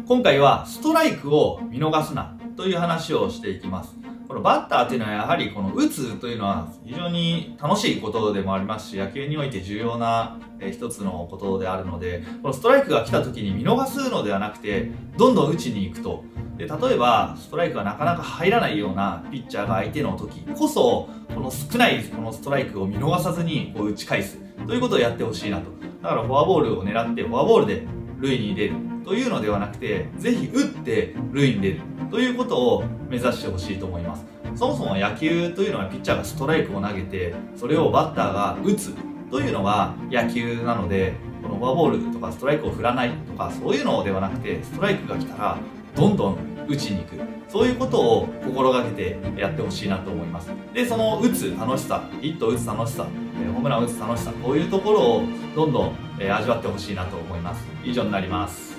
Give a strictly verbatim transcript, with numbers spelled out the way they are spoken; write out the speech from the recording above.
今回はストライクを見逃すなという話をしていきます。このバッターっていうのはやはりこの打つというのは非常に楽しいことでもありますし、野球において重要な一つのことであるので、このストライクが来た時に見逃すのではなくて、どんどん打ちに行くと。で、例えばストライクがなかなか入らないようなピッチャーが相手の時こそ、この少ないこのストライクを見逃さずにこう打ち返すということをやってほしいなと。だからフォアボールを狙ってフォアボールで塁に出るというのではなくて、ぜひ打って塁に出るということを目指してほしいと思います。そもそも野球というのはピッチャーがストライクを投げて、それをバッターが打つというのが野球なので、このフォアボールとかストライクを振らないとかそういうのではなくて、ストライクが来たらどんどん打ちに行く、そういうことを心がけてやってほしいなと思います。で、その打つ楽しさ、ヒットを打つ楽しさ、ホームランを打つ楽しさ、こういうところをどんどん味わってほしいなと思います。以上になります。